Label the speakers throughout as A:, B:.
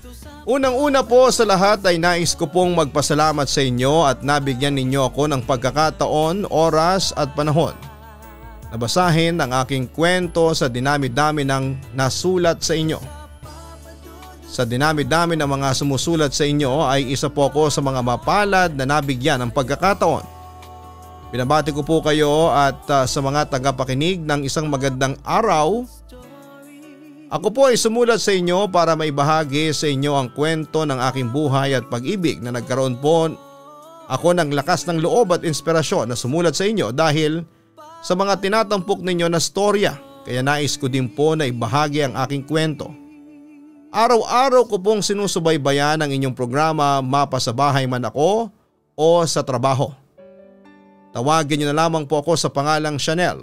A: Unang-una po sa lahat ay nais ko pong magpasalamat sa inyo at nabigyan ninyo ako ng pagkakataon, oras at panahon na basahin ang aking kwento sa dinami-dami ng nasulat sa inyo. Sa dinami-dami ng mga sumusulat sa inyo ay isa po ako sa mga mapalad na nabigyan ng pagkakataon. Binabati ko po kayo at sa mga tagapakinig ng isang magandang araw. Ako po ay sumulat sa inyo para maibahagi sa inyo ang kwento ng aking buhay at pag-ibig na nagkaroon po ako ng lakas ng loob at inspirasyon na sumulat sa inyo dahil sa mga tinatampok ninyo na storya, kaya nais ko din po na ibahagi ang aking kwento. Araw-araw ko pong sinusubaybayan ang inyong programa mapa sa bahay man ako o sa trabaho. Tawagin niyo na lamang po ako sa pangalang Chanel,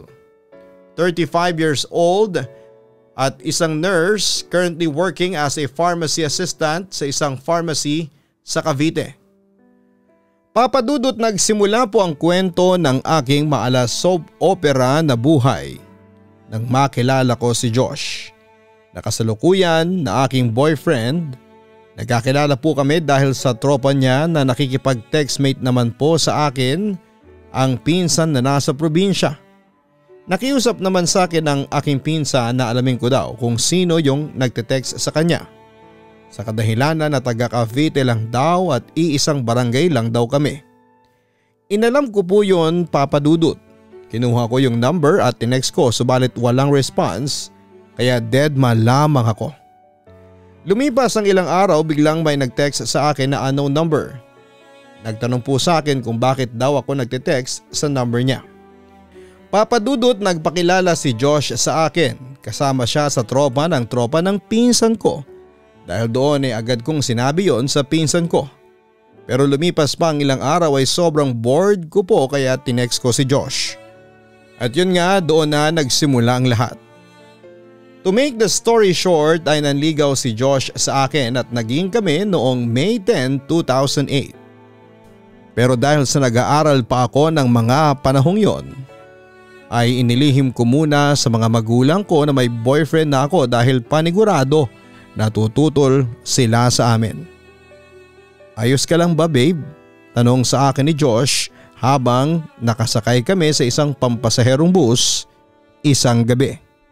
A: 35 years old at isang nurse currently working as a pharmacy assistant sa isang pharmacy sa Cavite. Papa Dudut, nagsimula po ang kwento ng aking maala soap opera na buhay nang makilala ko si Josh. Nakasalukuyan na aking boyfriend. Nagkakilala po kami dahil sa tropa niya na nakikipag-textmate naman po sa akin, ang pinsan na nasa probinsya. Nakiusap naman sa akin ang aking pinsan na alamin ko daw kung sino yung nagte-text sa kanya. Sa kadahilanan na taga Cavite lang daw at iisang barangay lang daw kami. Inalam ko po yun, Papa Dudut. Kinuha ko yung number at tinext ko subalit walang response kaya deadma lamang ako. Lumipas ang ilang araw, biglang may nag-text sa akin na unknown number. Nagtanong po sa akin kung bakit daw ako nagte-text sa number niya. Papa Dudut, nagpakilala si Josh sa akin. Kasama siya sa tropa ng pinsan ko. Dahil doon ay agad kong sinabi yon sa pinsan ko. Pero lumipas pa ang ilang araw ay sobrang bored ko po kaya tinext ko si Josh. At yun nga, doon na nagsimula ang lahat. To make the story short ay nanligaw si Josh sa akin at naging kami noong May 10, 2008. Pero dahil sa nag-aaral pa ako ng mga panahong yon, ay inilihim ko muna sa mga magulang ko na may boyfriend na ako dahil panigurado na tututol sila sa amin. Ayos ka lang ba, babe? Tanong sa akin ni Josh habang nakasakay kami sa isang pampasaherong bus isang gabi.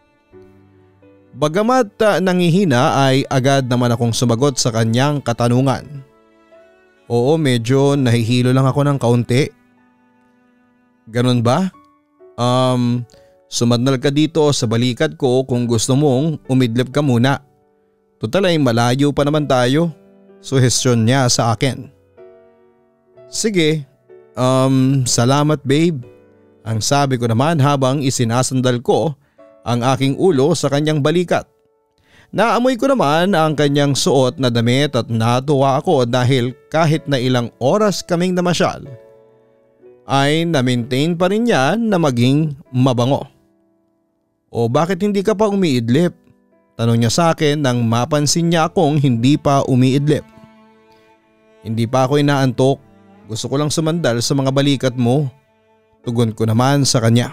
A: Bagamat nangihina ay agad naman akong sumagot sa kanyang katanungan. Oo, medyo nahihilo lang ako ng kaunti. Ganun ba? Sumadnal ka dito sa balikat ko kung gusto mong umidlip ka muna. Total ay malayo pa naman tayo. Suhestyon niya sa akin. Sige, salamat babe. Ang sabi ko naman habang isinasandal ko ang aking ulo sa kanyang balikat. Naamoy ko naman ang kanyang suot na damit at natuwa ako dahil kahit na ilang oras kaming namasyal ay na-maintain pa rin niya na maging mabango. O bakit hindi ka pa umiidlip? Tanong niya sa akin nang mapansin niya akong hindi pa umiidlip. Hindi pa ako inaantok. Gusto ko lang sumandal sa mga balikat mo. Tugon ko naman sa kanya.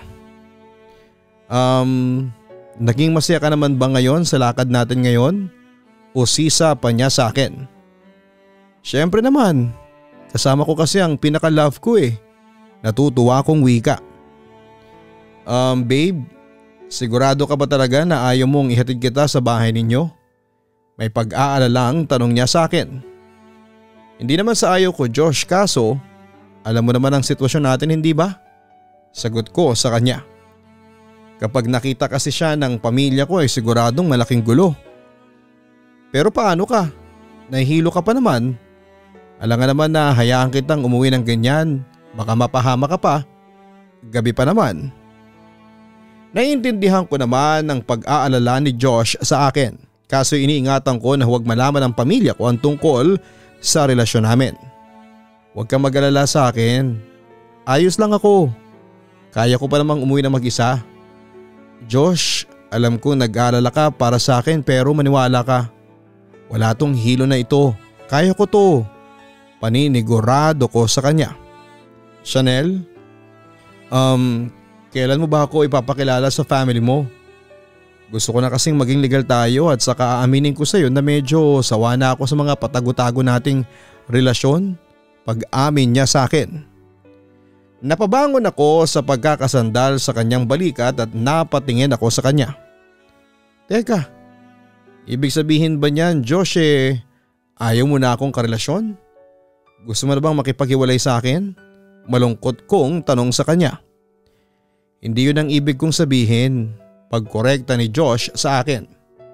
A: Naging masaya ka naman ba ngayon sa lakad natin ngayon? O sisa pa niya sa akin? Siyempre naman. Kasama ko kasi ang pinaka-love ko eh. Natutuwa akong wika. Babe, sigurado ka ba talaga na ayaw mong ihatid kita sa bahay ninyo? May pag-aalalang tanong niya sa akin. Hindi naman sa ayaw ko, Josh, kaso alam mo naman ang sitwasyon natin, hindi ba? Sagot ko sa kanya. Kapag nakita kasi siya ng pamilya ko ay siguradong malaking gulo. Pero paano ka? Nahihilo ka pa naman. Alam nga naman na hayaan kitang umuwi ng ganyan. Baka mapahama ka pa. Gabi pa naman. Naiintindihan ko naman ang pag-aalala ni Josh sa akin. Kaso iniingatan ko na huwag malaman ng pamilya ko ang tungkol sa relasyon namin. Huwag kang mag-alala sa akin. Ayos lang ako. Kaya ko pa namang umuwi na mag-isa. Josh, alam ko nag-aalala ka para sa akin pero maniwala ka. Wala tong hilo na ito. Kaya ko to. Paninigurado ko sa kanya. Chanel, kailan mo ba ako ipapakilala sa family mo? Gusto ko na kasing maging legal tayo at saka aaminin ko sa iyo na medyo sawa na ako sa mga patago-tago nating relasyon pag-amin niya sa akin. Napabangon ako sa pagkakasandal sa kanyang balikat at napatingin ako sa kanya. Teka, ibig sabihin ba niyan, Josh, ayaw mo na akong karelasyon? Gusto mo na bang makipaghiwalay sa akin? Malungkot kong tanong sa kanya. Hindi yun ang ibig kong sabihin. Pagkorekta ni Josh sa akin.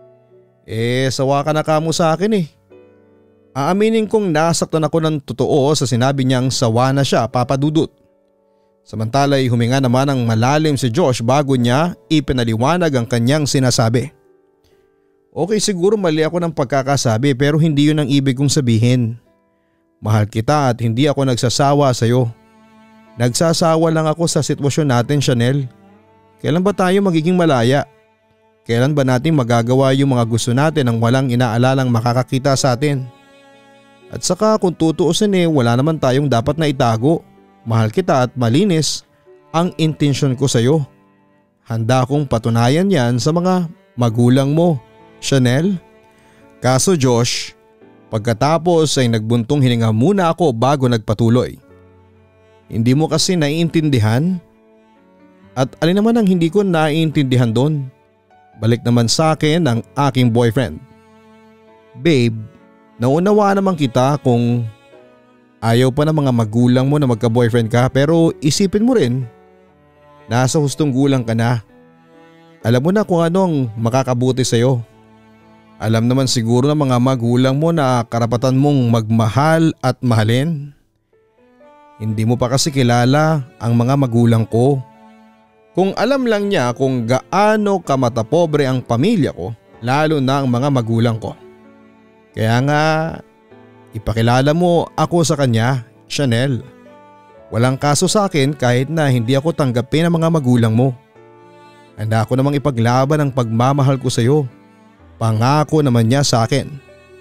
A: Sawa ka na kamo sa akin eh. Aaminin kong nasaktan ako ng totoo sa sinabi niyang sawa na siya, Papa Dudut. Samantala'y huminga naman ng malalim si Josh bago niya ipinaliwanag ang kanyang sinasabi. Okay, siguro mali ako ng pagkakasabi pero hindi yun ang ibig kong sabihin. Mahal kita at hindi ako nagsasawa sa iyo. Nagsasawa lang ako sa sitwasyon natin, Chanel. Kailan ba tayo magiging malaya? Kailan ba natin magagawa yung mga gusto natin nang walang inaalalang makakakita sa atin? At saka kung tutuusin wala naman tayong dapat na itago. Mahal kita at malinis ang intensyon ko sa iyo. Handa akong patunayan yan sa mga magulang mo, Chanel. Kaso Josh, pagkatapos ay nagbuntong hininga muna ako bago nagpatuloy. Hindi mo kasi naiintindihan? At alin naman ang hindi ko naiintindihan doon? Balik naman sa akin ang aking boyfriend. Babe, naunawa naman kita kung ayaw pa ng mga magulang mo na magka-boyfriend ka pero isipin mo rin, nasa hustong gulang ka na. Alam mo na kung anong makakabuti sa'yo. Alam naman siguro ng mga magulang mo na karapatan mong magmahal at mahalin. Hindi mo pa kasi kilala ang mga magulang ko. Kung alam lang niya kung gaano kamatapobre ang pamilya ko, lalo na ang mga magulang ko. Kaya nga, ipakilala mo ako sa kanya, Chanel. Walang kaso sa akin kahit na hindi ako tanggapin ng mga magulang mo. Handa ako namang ipaglaban ang pagmamahal ko sa iyo. Pangako naman niya sa akin.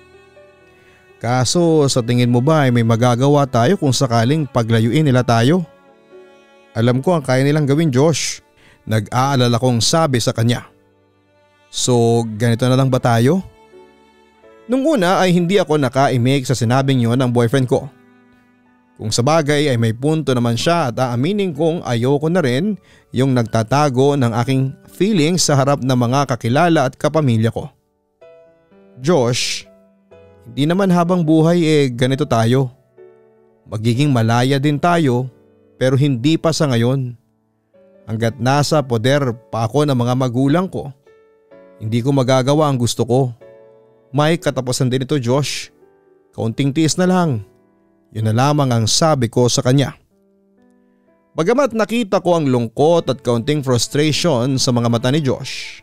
A: Kaso sa tingin mo ba ay may magagawa tayo kung sakaling paglayuin nila tayo? Alam ko ang kaya nilang gawin, Josh. Nag-aalala kong sabi sa kanya. So ganito na lang ba tayo? Nung una ay hindi ako naka-imik sa sinabing yon ng boyfriend ko. Kung sa bagay ay may punto naman siya at aaminin kong ayoko na rin yung nagtatago ng aking feelings sa harap ng mga kakilala at kapamilya ko. Josh, hindi naman habang buhay ganito tayo. Magiging malaya din tayo pero hindi pa sa ngayon. Hanggat nasa poder pa ako ng mga magulang ko, hindi ko magagawa ang gusto ko. May katapusan din ito, Josh. Kaunting tiis na lang. Yun na lamang ang sabi ko sa kanya. Bagamat nakita ko ang lungkot at kaunting frustration sa mga mata ni Josh.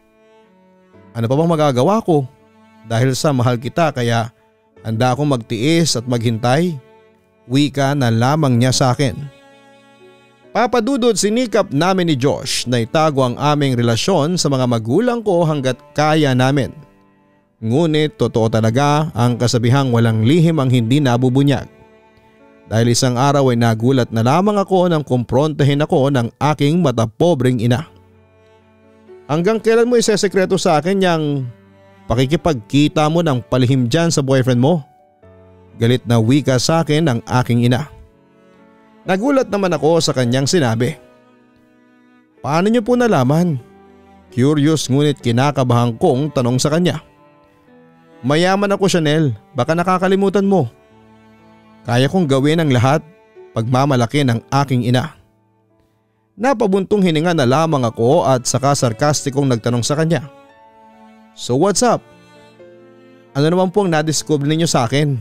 A: Ano pa bang magagawa ko? Dahil sa mahal kita kaya handa akong magtiis at maghintay. Wika na lamang niya sa akin. Papa Dudut, sinikap namin ni Josh na itago ang aming relasyon sa mga magulang ko hanggat kaya namin. Ngunit totoo talaga ang kasabihang walang lihim ang hindi nabubunyag. Dahil isang araw ay nagulat na lamang ako nang kumprontahin ako ng aking matapobreng ina. Hanggang kailan mo isesekreto sa akin yang pakikipagkita mo ng palihim dyan sa boyfriend mo? Galit na wika sa akin ng aking ina. Nagulat naman ako sa kanyang sinabi. Paano niyo po nalaman? Curious ngunit kinakabahan kong tanong sa kanya. Mayaman ako, Chanel, baka nakakalimutan mo. Kaya kong gawin ang lahat pagmamalaki ng aking ina. Napabuntong hininga na lamang ako at saka sarkastikong nagtanong sa kanya. So what's up? Ano naman pong nadiscover ninyo sa akin?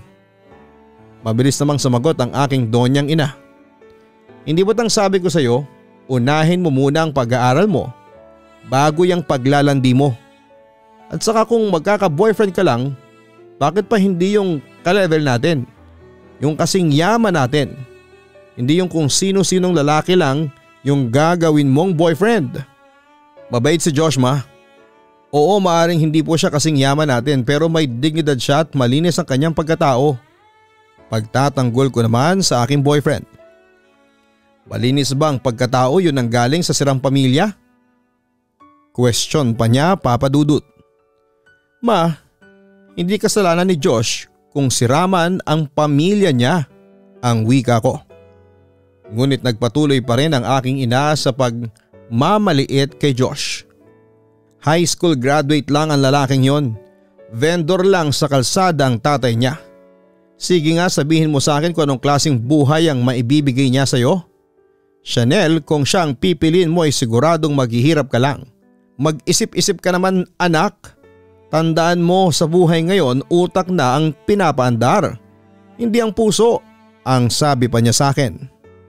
A: Mabilis namang sumagot ang aking donyang ina. Hindi ba't ang sabi ko sa iyo, unahin mo muna ang pag-aaral mo bago yung paglalandi mo. At saka kung magkaka-boyfriend ka lang, bakit pa hindi yung ka-level natin? Yung kasing yaman natin. Hindi yung kung sino-sinong lalaki lang yung gagawin mong boyfriend. Mabait si Josh, ma. Oo, maaring hindi po siya kasing yaman natin pero may dignidad siya at malinis ang kanyang pagkatao. Pagtatanggol ko naman sa aking boyfriend. Malinis ba ang pagkatao yun ang galing sa sirang pamilya? Question pa niya, Papa Dudut. Ma, hindi kasalanan ni Josh kung siraman ang pamilya niya, ang wika ko. Ngunit nagpatuloy pa rin ang aking ina sa pagmamaliit kay Josh. High school graduate lang ang lalaking yon. Vendor lang sa kalsada ang tatay niya. Sige nga, sabihin mo sa akin kung anong klaseng buhay ang maibibigay niya sa'yo. Chanel, kung siya ang pipiliin mo ay siguradong maghihirap ka lang. Mag-isip-isip ka naman, anak. Tandaan mo, sa buhay ngayon utak na ang pinapaandar, hindi ang puso, ang sabi pa niya sa akin.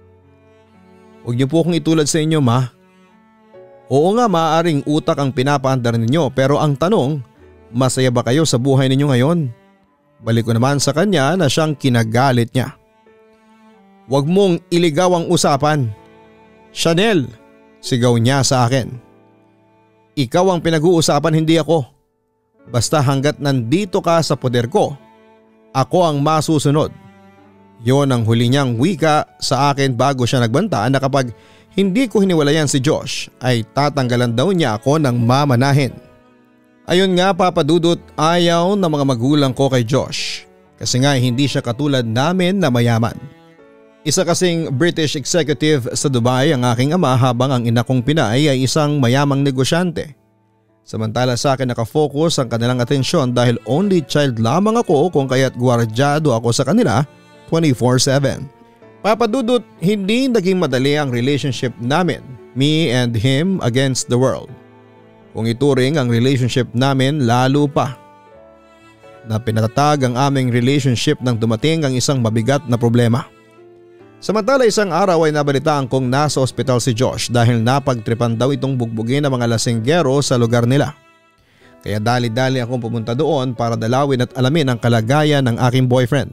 A: Huwag niyo po akong itulad sa inyo, ma. Oo nga, maaaring utak ang pinapaandar ninyo, pero ang tanong, masaya ba kayo sa buhay ninyo ngayon? Balik ko naman sa kanya na siyang kinagalit niya. Huwag mong iligaw ang usapan. Chanel, sigaw niya sa akin. Ikaw ang pinag-uusapan, hindi ako. Basta hanggat nandito ka sa poder ko, ako ang masusunod. Yon ang huli niyang wika sa akin bago siya nagbanta na kapag hindi ko hiniwalayan si Josh ay tatanggalan daw niya ako ng mamanahin. Ayun nga, Papa Dudut, ayaw ng mga magulang ko kay Josh kasi nga hindi siya katulad namin na mayaman. Isa kasing British executive sa Dubai ang aking ama habang ang ina kong Pinay ay isang mayamang negosyante. Samantala sa akin nakafocus ang kanilang atensyon dahil only child lamang ako kung kaya't gwardyado ako sa kanila 24/7. Papa Dudut, hindi naging madali ang relationship namin, me and him against the world. Kung ituring ang relationship namin lalo pa. Na pinatatag ang aming relationship nang dumating ang isang mabigat na problema. Samantala isang araw ay nabalitaan kong nasa ospital si Josh dahil napagtripan daw itong bugbugin ng mga lasinggero sa lugar nila. Kaya dali-dali akong pumunta doon para dalawin at alamin ang kalagayan ng aking boyfriend.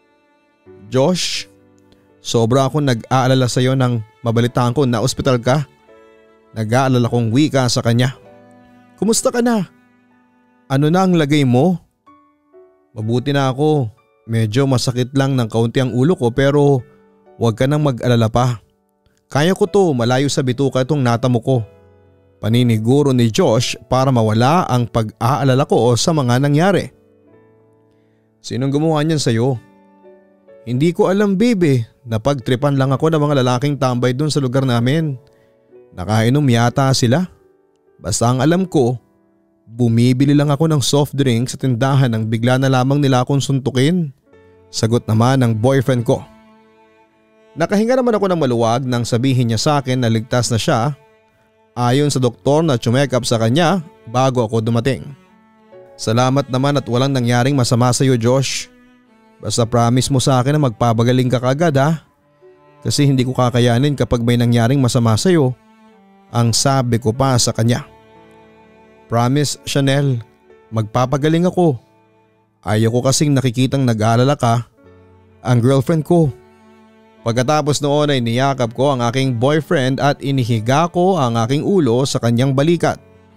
A: Josh, sobra akong nag-aalala sa iyo nang mabalitaan ko na ospital ka. Nag-aalala kong wika sa kanya. Kumusta ka na? Ano na ang lagay mo? Mabuti na ako. Medyo masakit lang ng kaunti ang ulo ko pero huwag ka nang mag-alala pa. Kaya ko to, malayo sa bituka itong natamo ko. Paniniguro ni Josh para mawala ang pag-aalala ko sa mga nangyari. Sinong gumawa niyan sa'yo? Hindi ko alam, babe. Napagtripan lang ako ng mga lalaking tambay dun sa lugar namin. Nakainom yata sila. Basta ang alam ko, bumibili lang ako ng soft drink sa tindahan nang bigla na lamang nila akong suntukin. Sagot naman ng boyfriend ko. Nakahinga naman ako ng maluwag nang sabihin niya sa akin na ligtas na siya ayon sa doktor na check-up sa kanya bago ako dumating. Salamat naman at walang nangyaring masama sa iyo, Josh. Basta promise mo sa akin na magpapagaling ka kaagad, ha? Kasi hindi ko kakayanin kapag may nangyaring masama sa iyo, ang sabi ko pa sa kanya. Promise, Chanel, magpapagaling ako. Ayaw ko kasing nakikitang nag-aalala ka, ang girlfriend ko. Pagkatapos noon ay niyakap ko ang aking boyfriend at inihiga ko ang aking ulo sa kanyang balikat.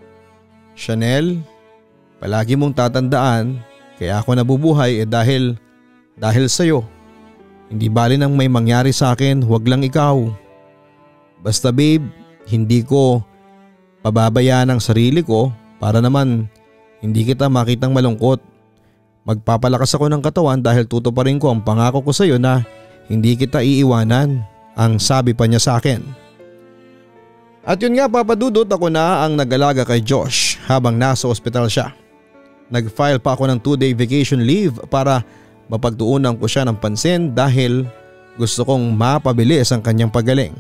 A: Chanel, palagi mong tatandaan kaya ako nabubuhay dahil sa'yo. Hindi bali nang may mangyari sa akin, huwag lang ikaw. Basta babe, hindi ko pababayaan ang sarili ko para naman hindi kita makitang malungkot. Magpapalakas ako ng katawan dahil tutuparin ko ang pangako ko sa iyo na hindi kita iiwanan, ang sabi pa niya sa akin. At yun nga, Papa Dudut, ako na ang nag-alaga kay Josh habang nasa ospital siya. Nag-file pa ako ng 2-day vacation leave para mapagtuunan ko siya ng pansin dahil gusto kong mapabilis ang kanyang paggaling.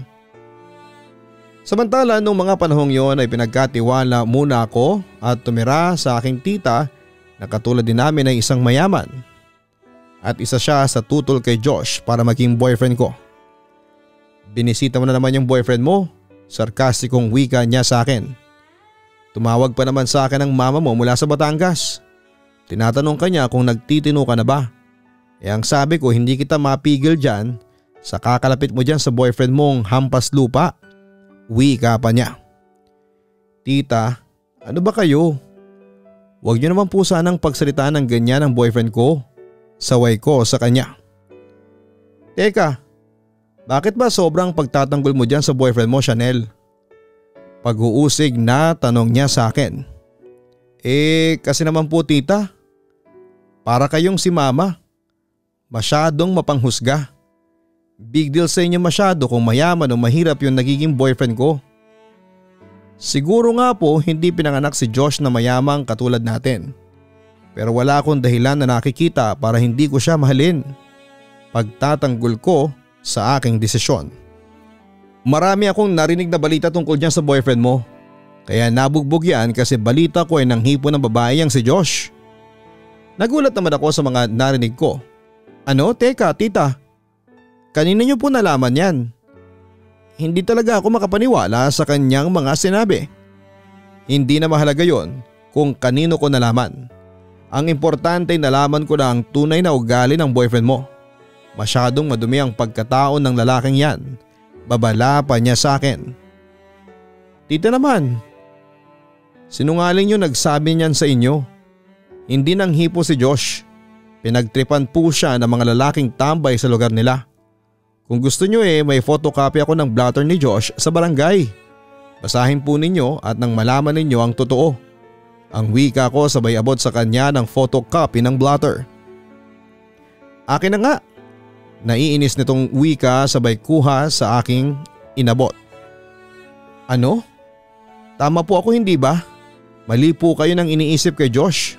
A: Samantala nung mga panahong yon ay pinagkatiwala muna ako at tumira sa aking tita na katulad din namin ay isang mayaman. At isa siya sa tutol kay Josh para maging boyfriend ko. Binisita mo na naman yung boyfriend mo? Sarkastikong wika niya sa akin. Tumawag pa naman sa akin ang mama mo mula sa Batangas. Tinatanong kanya kung nagtitino ka na ba. Ang sabi ko, hindi kita mapigil dyan sa kakalapit mo dyan sa boyfriend mong hampas lupa. Wika pa niya. Tita, ano ba kayo? Huwag niyo naman po sanang pagsalitaan ng ganyan ng boyfriend ko. Saway ko sa kanya. Teka, bakit ba sobrang pagtatanggol mo dyan sa boyfriend mo, Chanel? Pag-uusig na tanong niya sa akin. Kasi naman po tita, para kayong si mama. Masyadong mapanghusga. Big deal sa inyo masyado kung mayaman o mahirap yung nagiging boyfriend ko. Siguro nga po hindi pinanganak si Josh na mayamang katulad natin. Pero wala akong dahilan na nakikita para hindi ko siya mahalin. Pagtatanggol ko sa aking desisyon. Marami akong narinig na balita tungkol dyan sa boyfriend mo. Kaya nabugbog yan kasi balita ko ay nanghipo ng babae yang si Josh. Nagulat naman ako sa mga narinig ko. Ano? Teka tita, kanina niyo po nalaman yan? Hindi talaga ako makapaniwala sa kanyang mga sinabi. Hindi na mahalaga yon kung kanino ko nalaman. Ang importante nalaman ko na ang tunay na ugali ng boyfriend mo. Masyadong madumi ang pagkatao ng lalaking yan. Babala pa niya sa akin. Tita naman, sinungaling yung nagsabi niyan sa inyo. Hindi nang hipo si Josh. Pinagtripan po siya ng mga lalaking tambay sa lugar nila. Kung gusto nyo may photocopy ako ng blotter ni Josh sa barangay. Basahin po ninyo at nang malaman ninyo ang totoo. Ang wika ko sabay abot sa kanya ng photocopy ng blotter. Akin na nga. Naiinis nitong wika sabay kuha sa aking inabot. Ano? Tama po ako hindi ba? Mali po kayo nang iniisip kay Josh.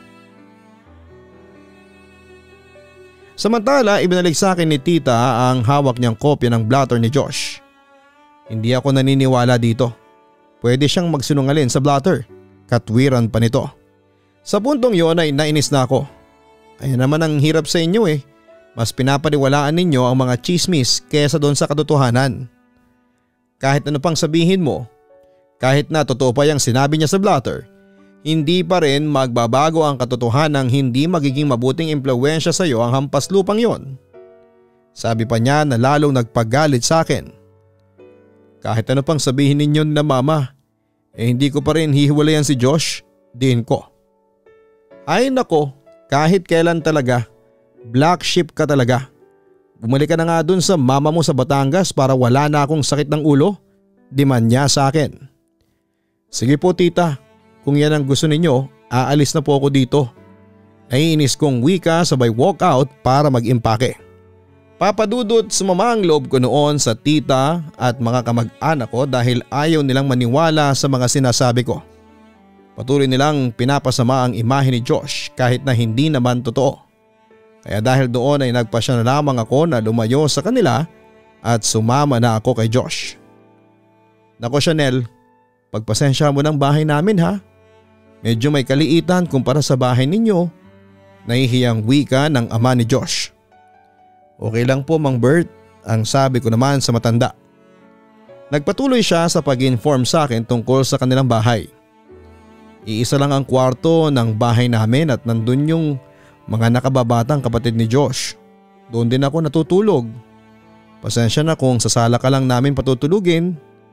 A: Samantala ibinalik sa akin ni tita ang hawak niyang kopya ng blotter ni Josh. Hindi ako naniniwala dito. Pwede siyang magsinungaling sa blotter. Katwiran pa nito. Sa puntong yon ay nainis na ako. Kaya naman ang hirap sa inyo Mas pinapaniwalaan ninyo ang mga chismis kesa doon sa katotohanan. Kahit ano pang sabihin mo, kahit na totoo pa yung sinabi niya sa blotter, hindi pa rin magbabago ang katotohanan hindi magiging mabuting impluwensya sa iyo ang hampas lupang yon. Sabi pa niya na lalong nagpagalit sa akin. Kahit ano pang sabihin ninyo na mama, hindi ko pa rin hihiwalayan si Josh, din ko. Ay nako, kahit kailan talaga, black sheep ka talaga. Bumalik ka na nga dun sa mama mo sa Batangas para wala na akong sakit ng ulo, demand niya sa akin. Sige po tita. Kung yan ang gusto ninyo, aalis na po ako dito. Naiinis kong wika sabay walk out para mag-impake. Papadudot sumama ang loob ko noon sa tita at mga kamag-anak ko dahil ayaw nilang maniwala sa mga sinasabi ko. Patuloy nilang pinapasama ang imahe ni Josh kahit na hindi naman totoo. Kaya dahil doon ay nagpasya na lamang ako na lumayo sa kanila at sumama na ako kay Josh. Nako Chanel, pagpasensya mo ng bahay namin ha. Medyo may kaliitan kumpara sa bahay ninyo. Nahihiyang wika ng ama ni Josh. Okay lang po Mang Bert, ang sabi ko naman sa matanda. Nagpatuloy siya sa pag-inform sa akin tungkol sa kanilang bahay. Iisa lang ang kwarto ng bahay namin at nandun yung mga nakababatang kapatid ni Josh. Doon din ako natutulog. Pasensya na kung sa sala ka lang namin patutulugin.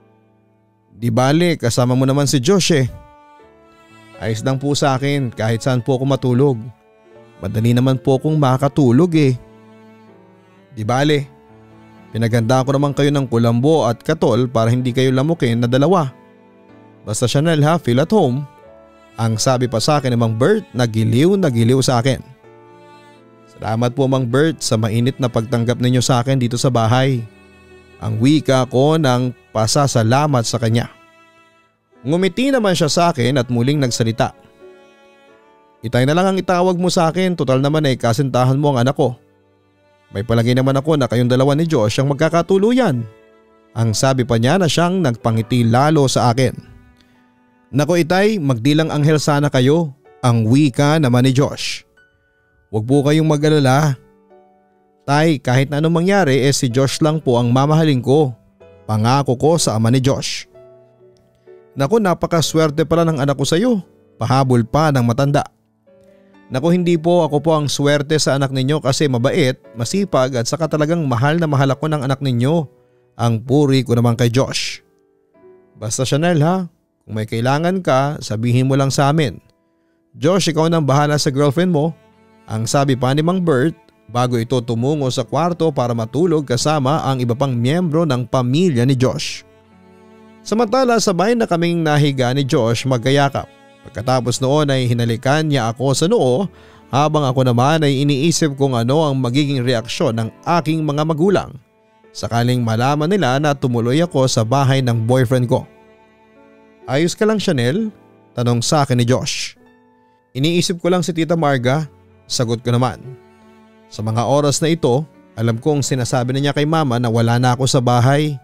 A: Di bale, kasama mo naman si Josh Ayos lang po sa akin kahit saan po ako matulog. Madali naman po akong makatulog Di bale, pinaganda ko naman kayo ng kulambo at katol para hindi kayo lamukin na dalawa. Basta Chanel ha, feel at home. Ang sabi pa sa akin ni Mang Bert na giliw sa akin. Salamat po Mang Bert sa mainit na pagtanggap ninyo sa akin dito sa bahay. Ang wika ko ng pasasalamat sa kanya. Ngumiti naman siya sa akin at muling nagsalita. Itay na lang ang itawag mo sa akin, total naman kasintahan mo ang anak ko. May palagay naman ako na kayong dalawa ni Josh ang magkakatuluyan. Ang sabi pa niya na siyang nagpangiti lalo sa akin. Nako Itay, magdilang anghel sana kayo, ang wika naman ni Josh. Huwag po kayong mag-alala. Tay, kahit na anong mangyari si Josh lang po ang mamahalin ko. Pangako ko sa ama ni Josh. Naku, napakaswerte pala ng anak ko sa iyo. Pahabol pa ng matanda. Naku, hindi po, ako po ang swerte sa anak ninyo kasi mabait, masipag at saka talagang mahal na mahal ako ng anak ninyo. Ang puri ko naman kay Josh. Basta Chanel ha, kung may kailangan ka, sabihin mo lang sa amin. Josh, ikaw nang bahala sa girlfriend mo. Ang sabi pa ni Mang Bert bago ito tumungo sa kwarto para matulog kasama ang iba pang miyembro ng pamilya ni Josh. Samantala sabay na kaming nahiga ni Josh magkayakap. Pagkatapos noon ay hinalikan niya ako sa noo habang ako naman ay iniisip kung ano ang magiging reaksyon ng aking mga magulang sakaling malaman nila na tumuloy ako sa bahay ng boyfriend ko. Ayos ka lang, Chanel? Tanong sa akin ni Josh. Iniisip ko lang si Tita Marga, sagot ko naman. Sa mga oras na ito, alam kong sinasabi na niya kay mama na wala na ako sa bahay.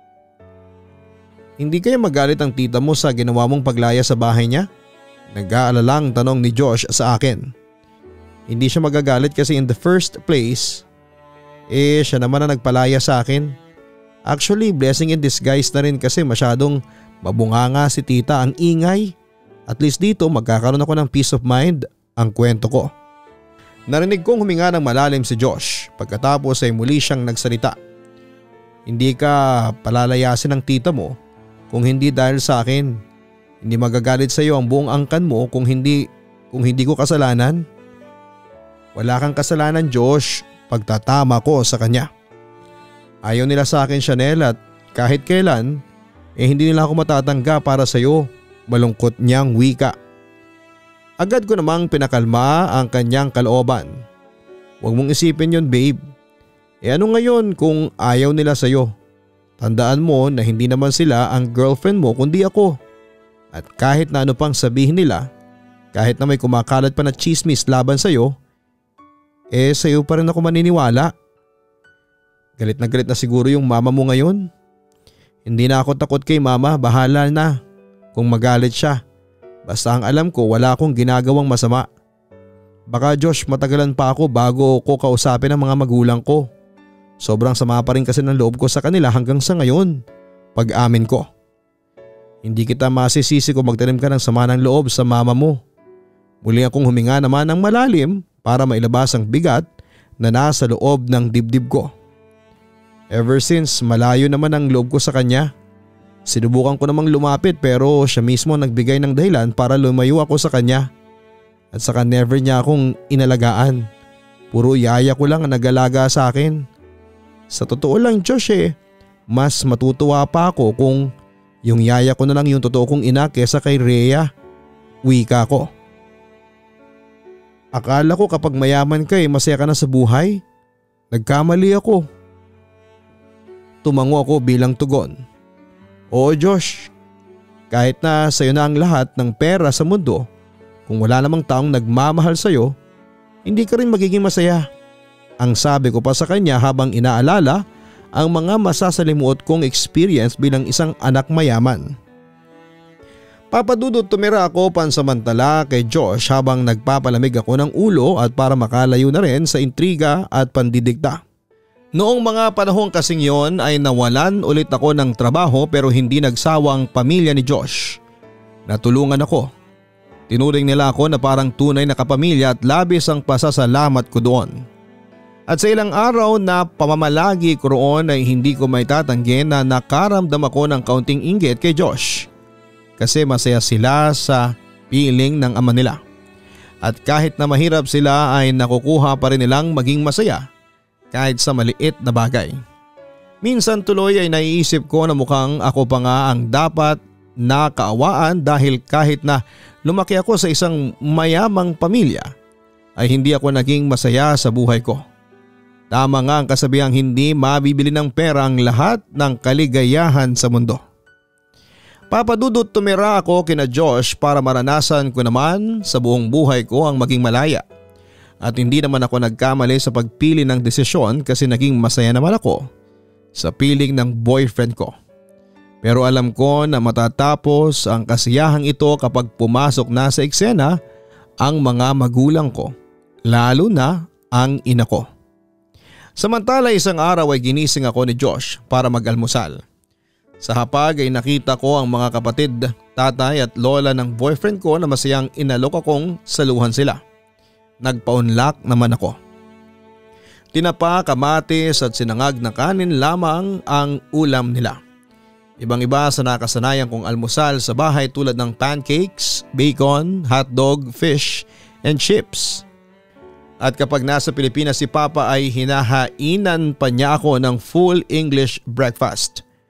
A: Hindi kaya magalit ang tita mo sa ginawa mong paglaya sa bahay niya? Nag-aalalang tanong ni Josh sa akin. Hindi siya magagalit kasi in the first place, siya naman na nagpalaya sa akin. Actually, blessing in disguise na rin kasi masyadong mabunganga si tita, ang ingay. At least dito magkakaroon ako ng peace of mind, ang kwento ko. Narinig kong huminga ng malalim si Josh pagkatapos ay muli siyang nagsalita. Hindi ka palalayasin ng tita mo kung hindi dahil sa akin. Hindi magagalit sa iyo ang buong angkan mo kung hindi ko kasalanan. Wala kang kasalanan, Josh, pagtatama ko sa kanya. Ayaw nila sa akin, Chanel, at kahit kailan hindi nila ako matatanggap para sa iyo, malungkot niyang wika. Agad ko namang pinakalma ang kanyang kalooban. Huwag mong isipin yun, babe. Ano ngayon kung ayaw nila sa iyo? Tandaan mo na hindi naman sila ang girlfriend mo kundi ako. At kahit na ano pang sabihin nila, kahit na may kumakalat pa na chismis laban sa iyo, sa iyo pa rin ako maniniwala. Galit na siguro yung mama mo ngayon. Hindi na ako takot kay mama, bahala na kung magalit siya. Basta ang alam ko wala akong ginagawang masama. Baka Josh, matagalan pa ako bago ko kausapin ang mga magulang ko. Sobrang sama pa rin kasi ng loob ko sa kanila hanggang sa ngayon, pag-amin ko. Hindi kita masisisi kung magtanim ka ng sama ng loob sa mama mo. Muli akong huminga naman ng malalim para mailabas ang bigat na nasa loob ng dibdib ko. Ever since malayo naman ang loob ko sa kanya, sinubukan ko namang lumapit pero siya mismo nagbigay ng dahilan para lumayo ako sa kanya. At saka never niya akong inalagaan. Puro yaya ko lang ang nag-alaga sa akin. Sa totoo lang, Josh, mas matutuwa pa ako kung yung yaya ko na lang yung totoo kong ina kesa kay Rhea. Wika ko. Akala ko kapag mayaman ka masaya ka na sa buhay. Nagkamali ako. Tumango ako bilang tugon. Oo, Josh. Kahit na sayo na ang lahat ng pera sa mundo, kung wala namang taong nagmamahal sayo, hindi ka rin magiging masaya. Ang sabi ko pa sa kanya habang inaalala ang mga masasalimuot kong experience bilang isang anak mayaman. Papadudot tumira ako pansamantala kay Josh habang nagpapalamig ako ng ulo at para makalayo na rin sa intriga at pandidikta. Noong mga panahong kasing yon ay nawalan ulit ako ng trabaho pero hindi nagsawa ang pamilya ni Josh. Natulungan ako. Tinuring nila ako na parang tunay na kapamilya at labis ang pasasalamat ko doon. At sa ilang araw na pamamalagi ko roon ay hindi ko may tatanggi na nakaramdam ako ng kaunting inggit kay Josh. Kasi masaya sila sa piling ng ama nila. At kahit na mahirap sila ay nakukuha pa rin nilang maging masaya kahit sa maliit na bagay. Minsan tuloy ay naiisip ko na mukhang ako pa nga ang dapat nakaawaan dahil kahit na lumaki ako sa isang mayamang pamilya ay hindi ako naging masaya sa buhay ko. Tama nga ang kasabihang hindi mabibili ng pera ang lahat ng kaligayahan sa mundo. Papadudot tumira ako kina Josh para maranasan ko naman sa buong buhay ko ang maging malaya. At hindi naman ako nagkamali sa pagpili ng desisyon kasi naging masaya naman ako sa piling ng boyfriend ko. Pero alam ko na matatapos ang kasiyahang ito kapag pumasok na sa eksena ang mga magulang ko, lalo na ang ina ko. Samantala isang araw ay ginising ako ni Josh para mag-almusal. Sa hapag ay nakita ko ang mga kapatid, tatay at lola ng boyfriend ko na masayang inalok akong saluhan sila. Nagpaunlak naman ako. Tinapa, kamatis at sinangag na kanin lamang ang ulam nila. Ibang-iba sa nakasanayang kong almusal sa bahay tulad ng pancakes, bacon, hotdog, fish and chips. At kapag nasa Pilipinas si Papa ay hinahainan pa niya ako ng full English breakfast.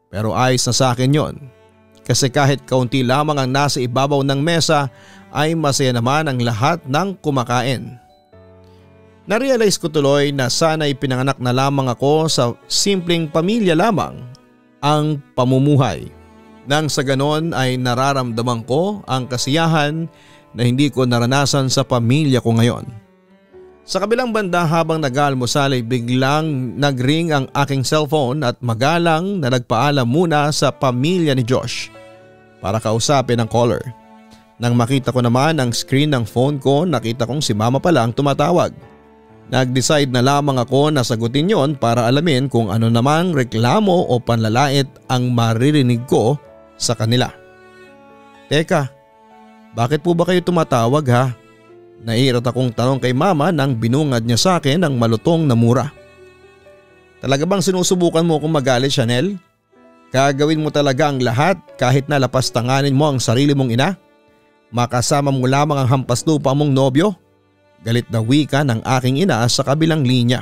A: Pero ayos na sa akin yon. Kasi kahit kaunti lamang ang nasa ibabaw ng mesa ay masaya naman ang lahat ng kumakain. Narealize ko tuloy na sana'y pinanganak na lamang ako sa simpleng pamilya lamang ang pamumuhay. Nang sa ganon ay nararamdaman ko ang kasiyahan na hindi ko naranasan sa pamilya ko ngayon. Sa kabilang banda habang nag-aalmusal ay biglang nagring ang aking cellphone at magalang na nagpaalam muna sa pamilya ni Josh para kausapin ang caller. Nang makita ko naman ang screen ng phone ko, nakita kong si mama pala ang tumatawag. Nag-decide na lamang ako na sagutin yon para alamin kung ano namang reklamo o panlalait ang maririnig ko sa kanila. Teka, bakit po ba kayo tumatawag ha? Naiirot akong tanong kay mama nang binungad niya sa akin ang malutong na mura. Talaga bang sinusubukan mo akong magalit, Chanel? Gagawin mo talaga ang lahat kahit na lapastanganin mo ang sarili mong ina? Makasama mo lamang ang hampas lupa mong nobyo? Galit na wika ng aking ina sa kabilang linya.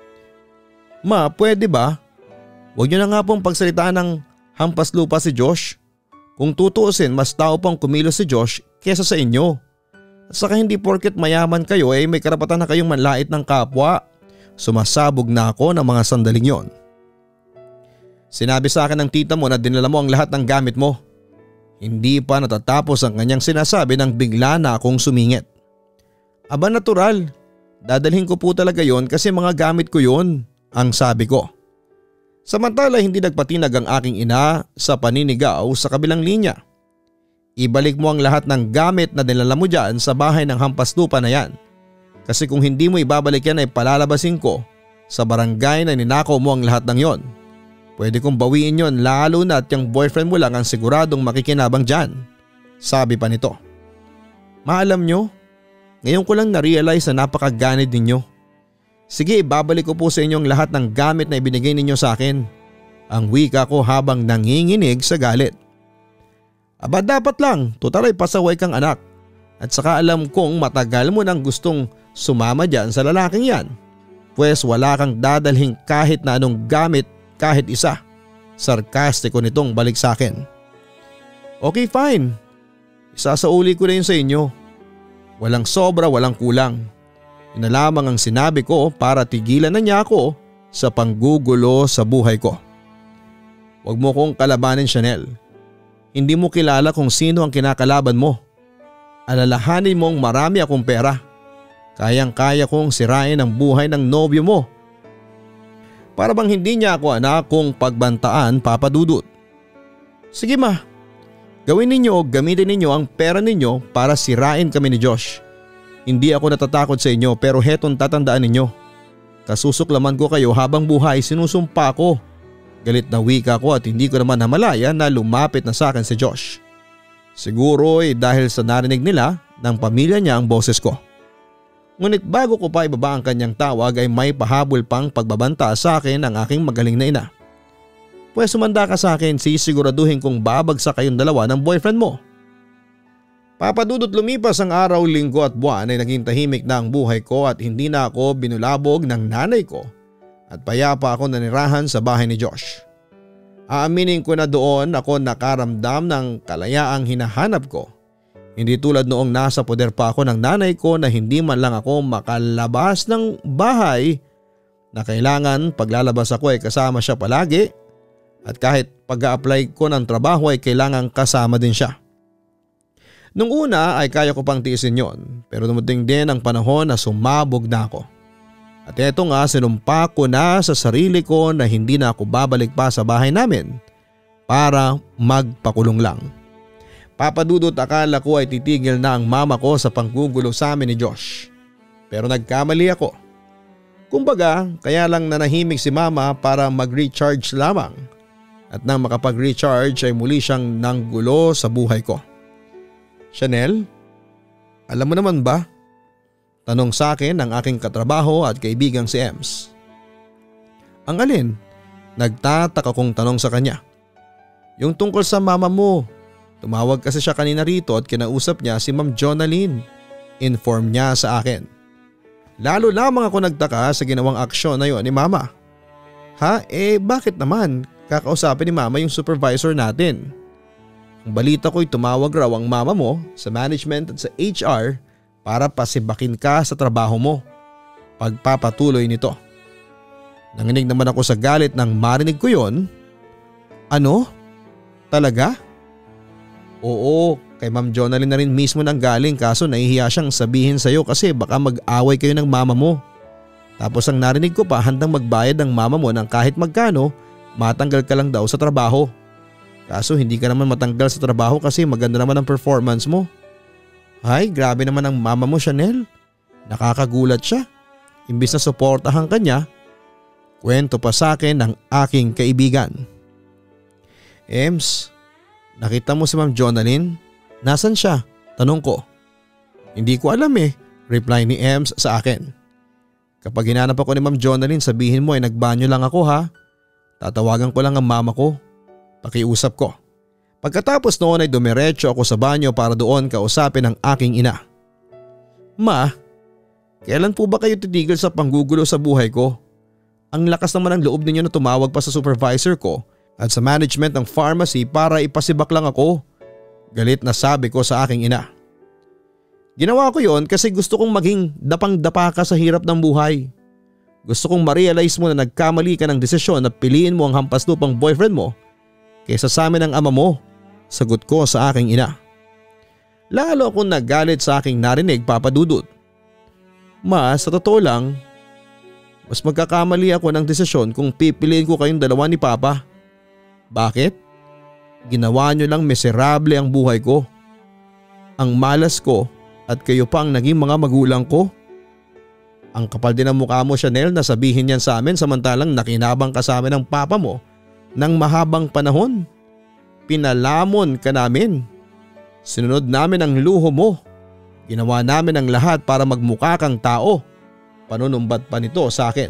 A: Ma, pwede ba? Huwag niyo na nga pong pagsalitaan ng hampas lupa si Josh. Kung tutuusin, mas tao pang kumilos si Josh kesa sa inyo. At saka hindi porket mayaman kayo ay may karapatan na kayong manlait ng kapwa. Sumasabog na ako ng mga sandaling yon. Sinabi sa akin ng tita mo na dinala mo ang lahat ng gamit mo. Hindi pa natatapos ang kanyang sinasabi nang bigla na akong sumingit. Aba natural, dadalhin ko po talaga yon kasi mga gamit ko yon, ang sabi ko. Samantala hindi nagpatinag ang aking ina sa paninigaw sa kabilang linya. Ibalik mo ang lahat ng gamit na dinala mo dyan sa bahay ng hampas lupa na yan. Kasi kung hindi mo ibabalik yan ay palalabasin ko sa barangay na ninakaw mo ang lahat ng yon. Pwede kong bawiin yon lalo na at yung boyfriend mo lang ang siguradong makikinabang dyan, sabi pa nito. Maalam nyo, ngayon ko lang na-realize na napakaganid ninyo. Sige, ibabalik ko po sa inyo ang lahat ng gamit na ibinigay ninyo sa akin. Ang wika ko habang nanginginig sa galit. Aba dapat lang, total ay pasaway kang anak. At saka alam kong matagal mo nang gustong sumama dyan sa lalaking yan. Pwes wala kang dadalhin kahit na anong gamit kahit isa. Sarkastiko nitong balik sa akin. Okay fine, isasauli ko na yun sa inyo. Walang sobra, walang kulang. Yun na lamang ang sinabi ko para tigilan na niya ako sa panggugulo sa buhay ko. Huwag mo kong kalabanin, Chanel. Hindi mo kilala kung sino ang kinakalaban mo. Alalahanin mong marami akong pera. Kayang-kaya kong sirain ang buhay ng nobyo mo. Para bang hindi niya ako anak kong pagbantaan, Papa Dudut. Sige ma, gawin ninyo o gamitin ninyo ang pera ninyo para sirain kami ni Josh. Hindi ako natatakot sa inyo pero hetong tatandaan ninyo. Kasusuklaman ko kayo habang buhay, sinusumpa ko. Galit na wika ko at hindi ko naman namalaya na lumapit na sa akin si Josh. Siguro ay dahil sa narinig nila ng pamilya niya ang boses ko. Ngunit bago ko pa ibaba ang kanyang tawag ay may pahabol pang pagbabanta sa akin ang aking magaling na ina. Pwes sumanda ka sa akin, sisiguraduhin kong babagsak kayong dalawa ng boyfriend mo. Papadudot lumipas ang araw, linggo at buwan ay naging tahimik na ang buhay ko at hindi na ako binulabog ng nanay ko at payapa ako nanirahan sa bahay ni Josh. Aaminin ko na doon ako nakaramdam ng kalayaang hinahanap ko. Hindi tulad noong nasa poder pa ako ng nanay ko na hindi man lang ako makalabas ng bahay na kailangan paglalabas ako ay kasama siya palagi at kahit pag-a-apply ko ng trabaho ay kailangan kasama din siya. Nung una ay kaya ko pang tiisin yon pero dumating din ang panahon na sumabog na ako. At eto nga sinumpa ko na sa sarili ko na hindi na ako babalik pa sa bahay namin para magpakulong lang. Papadudot akala ko ay titigil na ang mama ko sa panggugulo sa amin ni Josh. Pero nagkamali ako. Kumbaga kaya lang nanahimik si mama para mag-recharge lamang. At nang makapag-recharge ay muli siyang nanggulo sa buhay ko. Chanel, alam mo naman ba? Tanong sa akin ng aking katrabaho at kaibigang si Ems. Ang alin? Nagtataka kong tanong sa kanya. Yung tungkol sa mama mo. Tumawag kasi siya kanina rito at kinausap niya si Ma'am Jonalyn. Inform niya sa akin. Lalo lamang ako nagtaka sa ginawang aksyon na yon ni mama. Ha? Bakit naman? kakausapin ni mama yung supervisor natin. Ang balita ko'y tumawag raw ang mama mo sa management at sa HR para pasibakin ka sa trabaho mo. Pagpapatuloy nito. Nanginig naman ako sa galit nang marinig ko yon. Ano? Talaga? Oo, kay Ma'am Jonalyn na rin mismo nang galing kaso nahihiya siyang sabihin sa'yo kasi baka mag-away kayo ng mama mo. Tapos ang narinig ko pa handang magbayad ng mama mo ng kahit magkano matanggal ka lang daw sa trabaho. Kaso hindi ka naman matanggal sa trabaho kasi maganda naman ang performance mo. Ay, grabe naman ang mama mo, Chanel. Nakakagulat siya. Imbis na suportahan ka niya, kwento pa sa akin ng aking kaibigan. Ems, nakita mo si Ma'am Jonalyn? Nasaan siya? Tanong ko. Hindi ko alam reply ni Ems sa akin. Kapag hinanap ako ni Ma'am Jonalyn, sabihin mo ay nagbanyo lang ako ha. Tatawagan ko lang ang mama ko. Pakiusap ko. Pagkatapos noon ay dumiretso ako sa banyo para doon kausapin ang aking ina. Ma, kailan po ba kayo titigil sa panggugulo sa buhay ko? Ang lakas naman ng loob ninyo na tumawag pa sa supervisor ko at sa management ng pharmacy para ipasibak lang ako. Galit na sabi ko sa aking ina. Ginawa ko yon kasi gusto kong maging dapang-dapa ka sa hirap ng buhay. Gusto kong ma-realize mo na nagkamali ka ng desisyon na piliin mo ang hampas lupang boyfriend mo kaysa sa amin ng ama mo, sagot ko sa aking ina. Lalo akong nagalit sa aking narinig, Papa Dudut. Ma, sa totoo lang, mas magkakamali ako ng desisyon kung pipiliin ko kayong dalawa ni Papa. Bakit? Ginawa nyo lang miserable ang buhay ko. Ang malas ko at kayo pa ang naging mga magulang ko. Ang kapal din ang mukha mo, Chanel, na sabihin yan sa amin samantalang nakinabang ka sa amin ng papa mo ng mahabang panahon. Pinalamon ka namin. Sinunod namin ang luho mo. Ginawa namin ang lahat para magmukha kang tao. Panunumbat pa nito sa akin.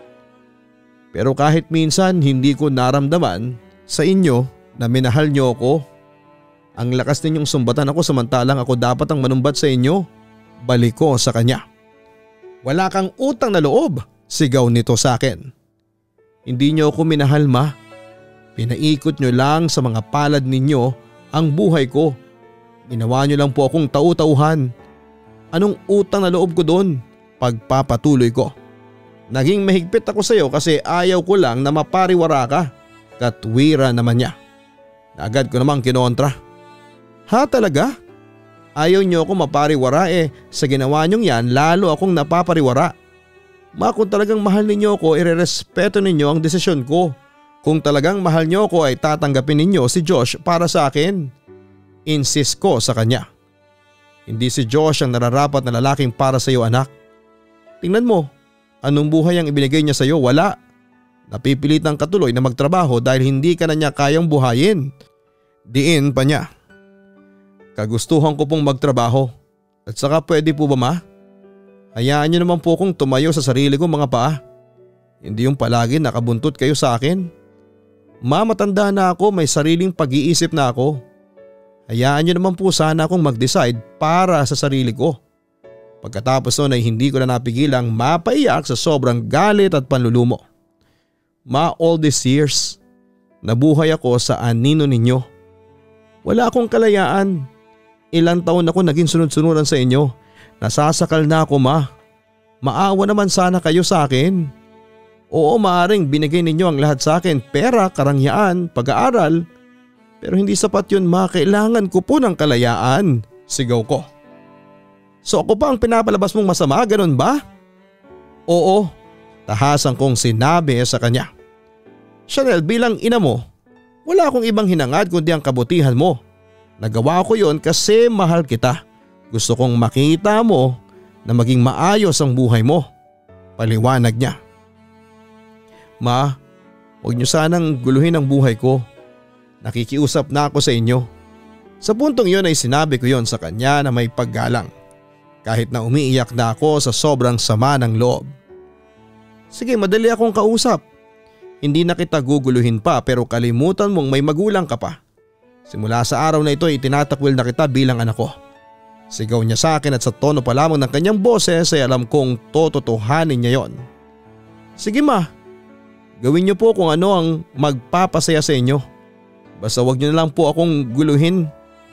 A: Pero kahit minsan hindi ko naramdaman sa inyo na minahal nyo ako. Ang lakas ninyong sumbatan ako samantalang ako dapat ang manumbat sa inyo. Balik ko sa kanya. Wala kang utang na loob, sigaw nito sa akin. Hindi nyo ako minahal, ma. Pinaikot nyo lang sa mga palad ninyo ang buhay ko. Ginawa nyo lang po akong tau-tauhan. Anong utang na loob ko doon? Pagpapatuloy ko. Naging mahigpit ako sa iyo kasi ayaw ko lang na mapariwara ka. Katwira naman niya. Agad ko namang kinontra. Ha, talaga? Ayaw niyo ako mapariwara sa ginawa niyong yan lalo akong napapariwara. Ma, kung talagang mahal ninyo ako, irerespeto ninyo ang desisyon ko. Kung talagang mahal niyo ako ay tatanggapin ninyo si Josh para sa akin. Insist ko sa kanya. Hindi si Josh ang nararapat na lalaking para sa iyo, anak. Tingnan mo, anong buhay ang ibinigay niya sa iyo? Wala. Napipilitang katuloy na magtrabaho dahil hindi ka na niya kayang buhayin. Diin pa niya. Kagustuhan ko pong magtrabaho. At saka pwede po ba, ma? Hayaan niyo naman po kong tumayo sa sarili kong mga paa. Hindi yung palagi nakabuntot kayo sa akin. Ma, matanda na ako, may sariling pag-iisip na ako. Hayaan niyo naman po sana akong mag-decide para sa sarili ko. Pagkatapos noon ay hindi ko na napigilang mapaiyak sa sobrang galit at panlulumo. Ma, all these years, nabuhay ako sa anino ninyo. Wala akong kalayaan. Ilang taon ako naging sunod-sunuran sa inyo. Nasasakal na ako, ma. Maawa naman sana kayo sa akin. Oo, maaring binigay ninyo ang lahat sa akin, pera, karangyaan, pag-aaral. Pero hindi sapat yun, ma. Kailangan ko po ng kalayaan. Sigaw ko. So ako pa ang pinapalabas mong masama, ganun ba? Oo, tahasan kong sinabi sa kanya. Chanel, bilang ina mo, wala akong ibang hinangad kundi ang kabutihan mo. Nagawa ko yon kasi mahal kita. Gusto kong makita mo na maging maayos ang buhay mo. Paliwanag niya. Ma, huwag niyo sanang guluhin ang buhay ko. Nakikiusap na ako sa inyo. Sa puntong yon ay sinabi ko yon sa kanya na may paggalang. Kahit na umiiyak na ako sa sobrang sama ng loob. Sige, madali akong kausap. Hindi na kita guguluhin pa pero kalimutan mong may magulang ka pa. Simula sa araw na ito ay tinatakwil na kita bilang anak ko. Sigaw niya sa akin at sa tono pa lamang ng kanyang boses ay alam kong tototohanin niya yon. Sige, ma, Gawin niyo po kung ano ang magpapasaya sa inyo. Basta wag niyo na lang po akong guluhin.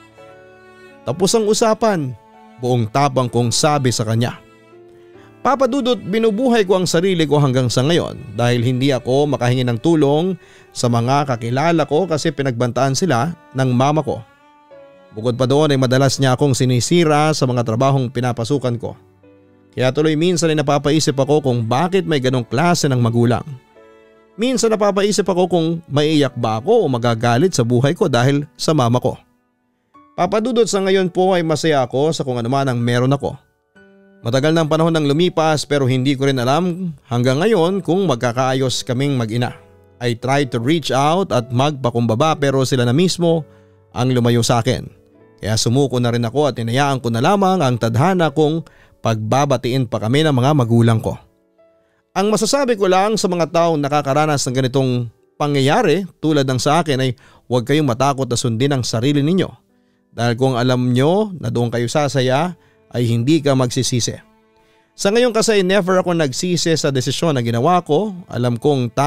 A: Tapos ang usapan, buong tapang kong sabi sa kanya. Papa Dudut, binubuhay ko ang sarili ko hanggang sa ngayon dahil hindi ako makahingi ng tulong sa mga kakilala ko kasi pinagbantaan sila ng mama ko. Bukod pa doon ay madalas niya akong sinisira sa mga trabahong pinapasukan ko. Kaya tuloy minsan ay napapaisip ako kung bakit may ganong klase ng magulang. Minsan napapaisip ako kung maiiyak ba ako o magagalit sa buhay ko dahil sa mama ko. Papa Dudut, sa ngayon po ay masaya ako sa kung ano man ang meron ako. Matagal ng panahon nang lumipas pero hindi ko rin alam hanggang ngayon kung magkakaayos kaming mag-ina. I tried to reach out at magpakumbaba pero sila na mismo ang lumayo sa akin. Kaya sumuko na rin ako at inayaan ko na lamang ang tadhana kung pagbabatiin pa kami ng mga magulang ko. Ang masasabi ko lang sa mga taong nakakaranas ng ganitong pangyayari tulad ng sa akin ay huwag kayong matakot na sundin ang sarili ninyo. Dahil kung alam nyo na doon kayo sasaya ay hindi ka magsisisi. Sa ngayon kasi never ako nagsisi sa desisyon na ginawa ko. Alam ko ang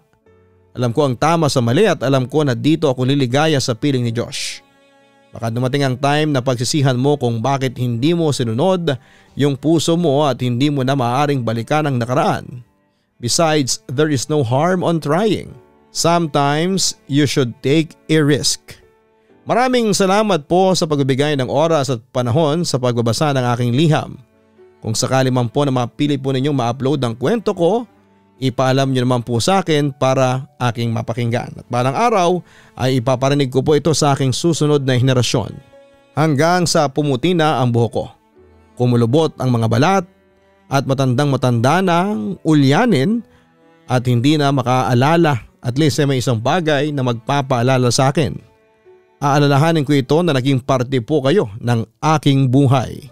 A: tama sa mali at alam ko na dito ako liligaya sa piling ni Josh. Baka dumating ang time na pagsisihan mo kung bakit hindi mo sinunod yung puso mo at hindi mo na maaaring balikan ang nakaraan. Besides, there is no harm on trying. Sometimes you should take a risk. Maraming salamat po sa pagbibigay ng oras at panahon sa pagbabasa ng aking liham. Kung sakali man po na mapili po ninyong ma-upload ang kwento ko, ipaalam niyo naman po sa akin para aking mapakinggan. At balang araw ay ipaparinig ko po ito sa aking susunod na henerasyon. Hanggang sa pumuti na ang buhok ko. Kumulubot ang mga balat at matandang-matanda ng ulyanin at hindi na makaalala at least may isang bagay na magpapaalala sa akin. Aalalahanin ko ito na naging parte po kayo ng aking buhay.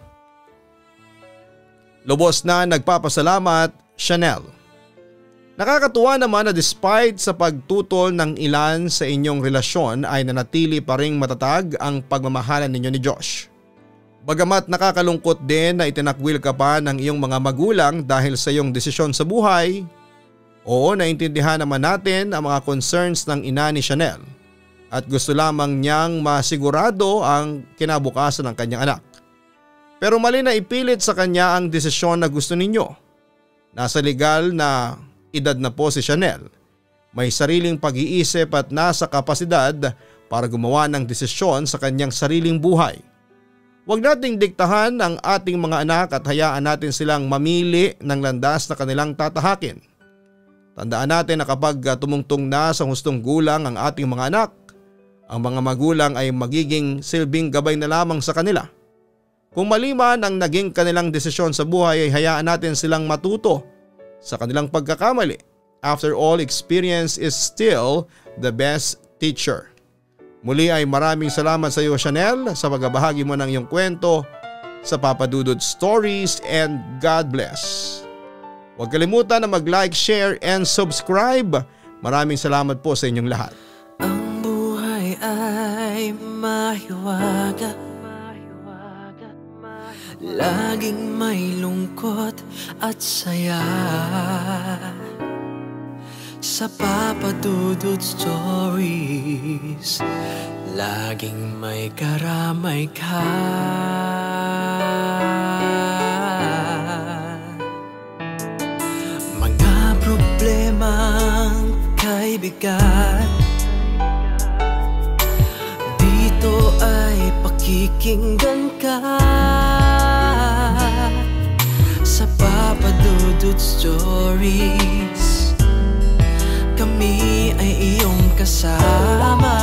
A: Lubos na nagpapasalamat, Chanel. Nakakatuwa naman na despite sa pagtutol ng ilan sa inyong relasyon ay nanatili pa ring matatag ang pagmamahalan ninyo ni Josh. Bagamat nakakalungkot din na itinakwil ka pa ng iyong mga magulang dahil sa iyong desisyon sa buhay, oo, naintindihan naman natin ang mga concerns ng ina ni Chanel. At gusto lamang niyang masigurado ang kinabukasan ng kanyang anak. Pero mali na ipilit sa kanya ang desisyon na gusto ninyo. Nasa legal na edad na po si Chanel. May sariling pag-iisip at nasa kapasidad para gumawa ng desisyon sa kanyang sariling buhay. Huwag nating diktahan ang ating mga anak at hayaan natin silang mamili ng landas na kanilang tatahakin. Tandaan natin na kapag tumungtong na sa hustong gulang ang ating mga anak, ang mga magulang ay magiging silbing gabay na lamang sa kanila. Kung mali man ang naging kanilang desisyon sa buhay ay hayaan natin silang matuto sa kanilang pagkakamali. After all, experience is still the best teacher. Muli ay maraming salamat sa iyo, Chanel, sa pagbabahagi mo ng iyong kwento sa Papa Dudut Stories and God bless. Huwag kalimutan na mag-like, share and subscribe. Maraming salamat po sa inyong lahat.
B: Ay mahiwaga, laging may lungkot at saya. Sa Papa Dudut Stories, laging may karamay ka. Mga problemang kaibigan, dito ay pakikinggan ka. Sa Papa Dudut Stories, kami ay iyong kasama.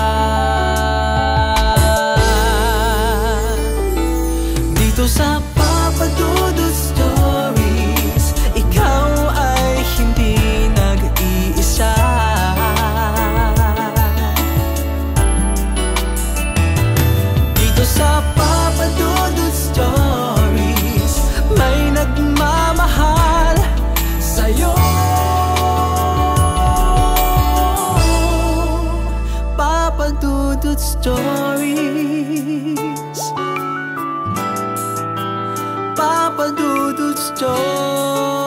B: Dito sa Papa Dudut Stories, ikaw ay hindi nag-iisa. Sa Papa Dudut Stories, may nagmamahal sa'yo. Papa Dudut Stories, Papa Dudut Stories.